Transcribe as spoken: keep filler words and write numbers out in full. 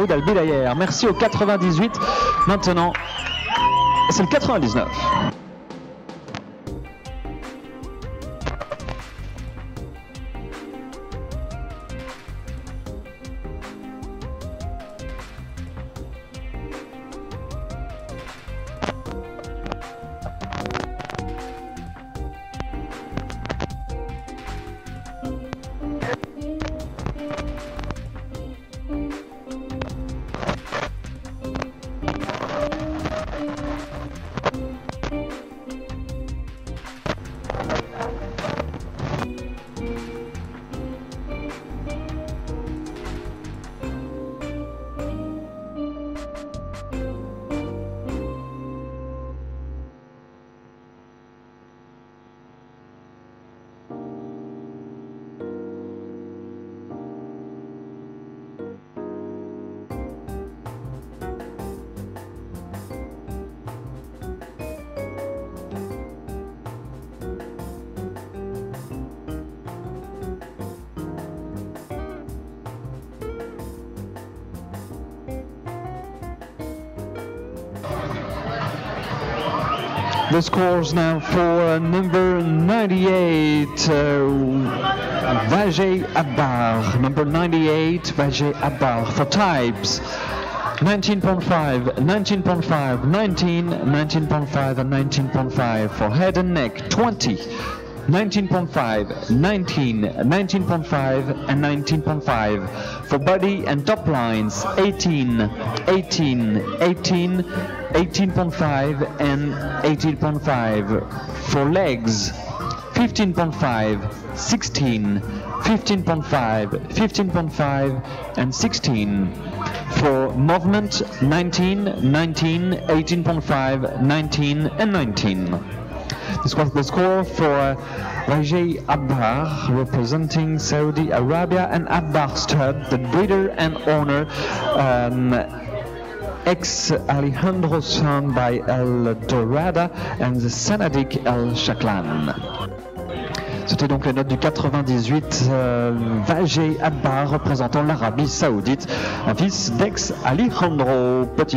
Saoud Al-Bilayer. Merci au quatre-vingt-dix-huit. Maintenant, c'est le quatre-vingt-dix-neuf. The scores now for uh, number ninety-eight, uh, Vajay Abbar. Number ninety-eight, Vajay Abbar. For types, nineteen point five, nineteen point five, nineteen, nineteen point five, and nineteen point five. For head and neck, twenty, nineteen point five, nineteen, nineteen point five, and nineteen point five. For body and top lines, eighteen, eighteen, eighteen, eighteen point five, and eighteen point five. For legs, fifteen point five, sixteen, fifteen point five, fifteen point five, and sixteen. For movement, nineteen, nineteen, eighteen point five, nineteen, and nineteen. This was the score for uh, Vajay Abbar, representing Saudi Arabia, and Abbar Stud, the breeder and owner, um, ex-Alejandro son by El Dorada and the Sanadik El Shaklan. C'était donc les notes du quatre-vingt-dix-huit, euh, Vajay Abbar représentant l'Arabie Saoudite, un fils d'ex-Alejandro. Petit